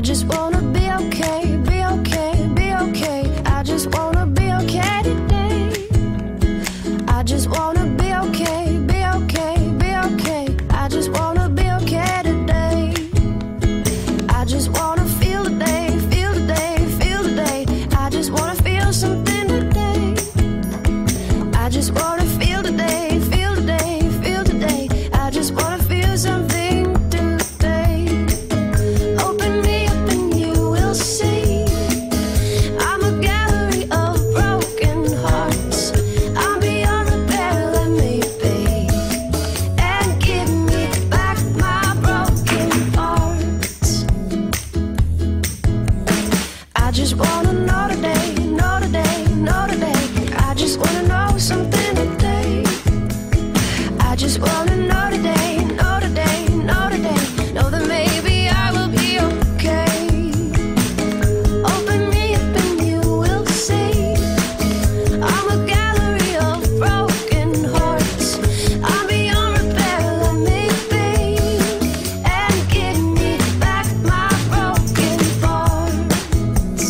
just wanna be okay, be okay, be okay. I just wanna be okay today. I just wanna be okay, be okay, be okay. I just wanna be okay today. I just wanna feel the day, feel the day, feel the day. I just wanna feel something today. I just wanna feel the day, feel the day, feel the day. I just wanna feel something today. Open me up and you will see I'm a gallery of broken hearts. I'm beyond repair, let me be, and give me back my broken parts. I just wanna know today, know today, know today. I just wanna know something today. I just wanna know today, know today, know today. Know that maybe I will be okay. Open me up and you will see I'm a gallery of broken hearts. I'm beyond repair, let me be, and give me back my broken parts.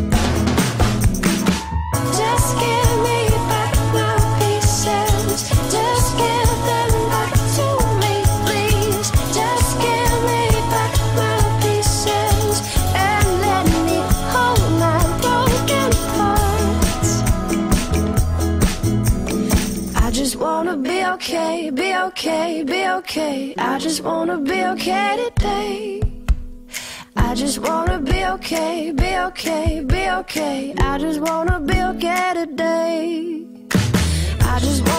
Just give me back my pieces. Just give them back to me, please. Just give me back my pieces and let me hold my broken parts. I just wanna be okay, be okay, be okay. I just wanna be okay today. I just wanna be okay, be okay, be okay. I just wanna be okay today. I just wanna